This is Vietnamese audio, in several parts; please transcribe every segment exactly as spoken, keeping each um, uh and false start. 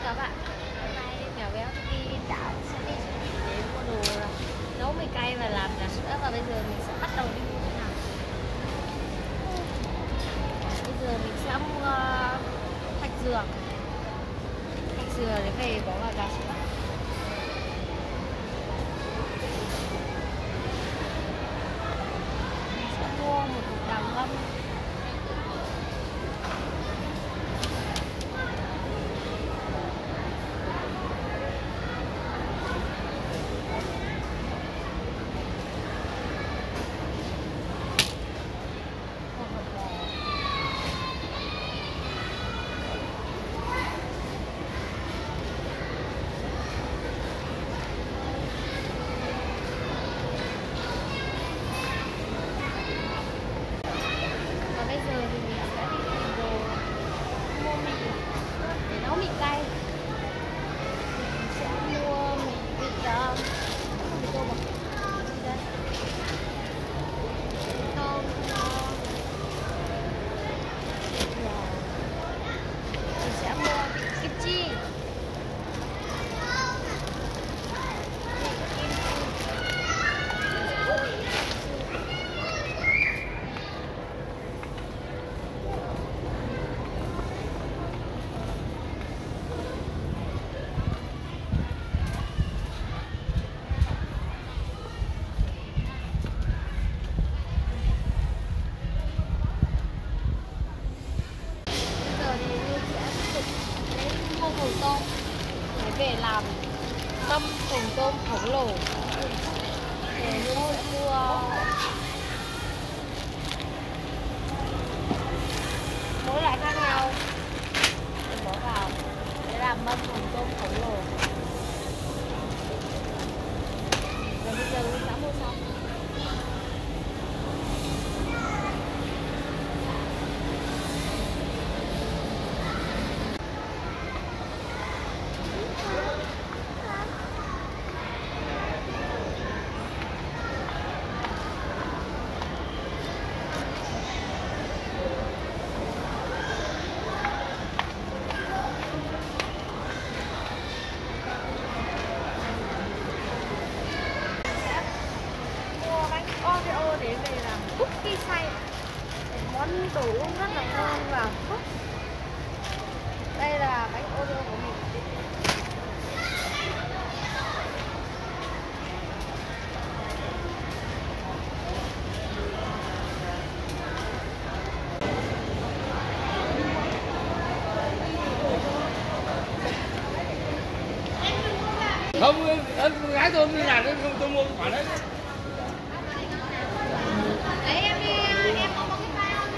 các bạn, hôm nay mèo béo đi đã sẽ đi siêu thị để mua đồ nấu mì cay và làm trà sữa, và bây giờ mình sẽ bắt đầu đi mua cái nào. Bây giờ mình sẽ mua thạch dừa, thạch dừa để về bỏ vào trà sữa. Mình sẽ mua một cục đào ngâm. Bây giờ thì mình sẽ đi tìm đồ mua mì để nấu mì cay. Mình sẽ mua mì vịt tôm, mì tôm à? Đây. Tôm, mình sẽ mua kim chi. Phồng tôm để về làm mâm phồng tôm khổng lồ, để mua mua mỗi loại khác nhau để bỏ vào để làm mâm phồng tôm khổng lồ. Rồi bây giờ mình đã mua xong. Oreo để về làm cookie xay, một món đồ uống rất là ngon và phức. Đây là bánh Oreo của mình. Không, em gái tôi đi nhà tôi tôi mua quả đấy. Đấy em đi, em có một cái file không?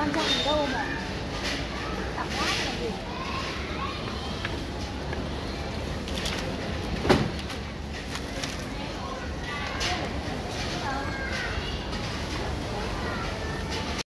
quan trọng gì đâu mà